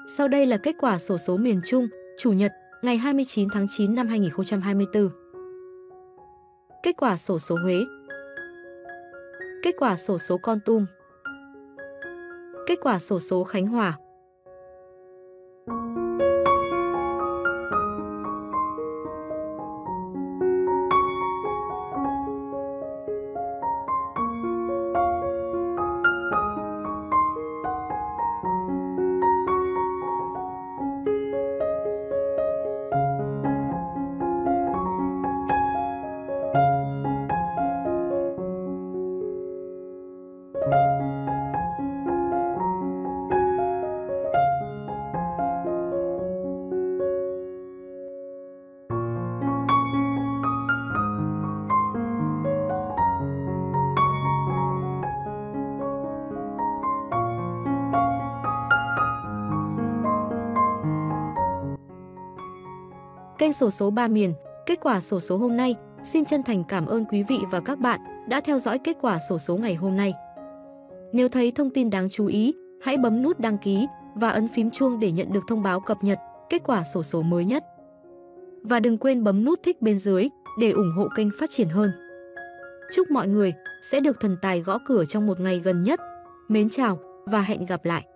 Sau đây là kết quả xổ số miền Trung, Chủ nhật, ngày 29 tháng 9 năm 2024. Kết quả xổ số Huế. Kết quả xổ số Kon Tum. Kết quả xổ số Khánh Hòa. Kênh xổ số Ba Miền, kết quả xổ số hôm nay. Xin chân thành cảm ơn quý vị và các bạn đã theo dõi kết quả xổ số ngày hôm nay. Nếu thấy thông tin đáng chú ý, hãy bấm nút đăng ký và ấn phím chuông để nhận được thông báo cập nhật kết quả xổ số mới nhất. Và đừng quên bấm nút thích bên dưới để ủng hộ kênh phát triển hơn. Chúc mọi người sẽ được thần tài gõ cửa trong một ngày gần nhất. Mến chào và hẹn gặp lại!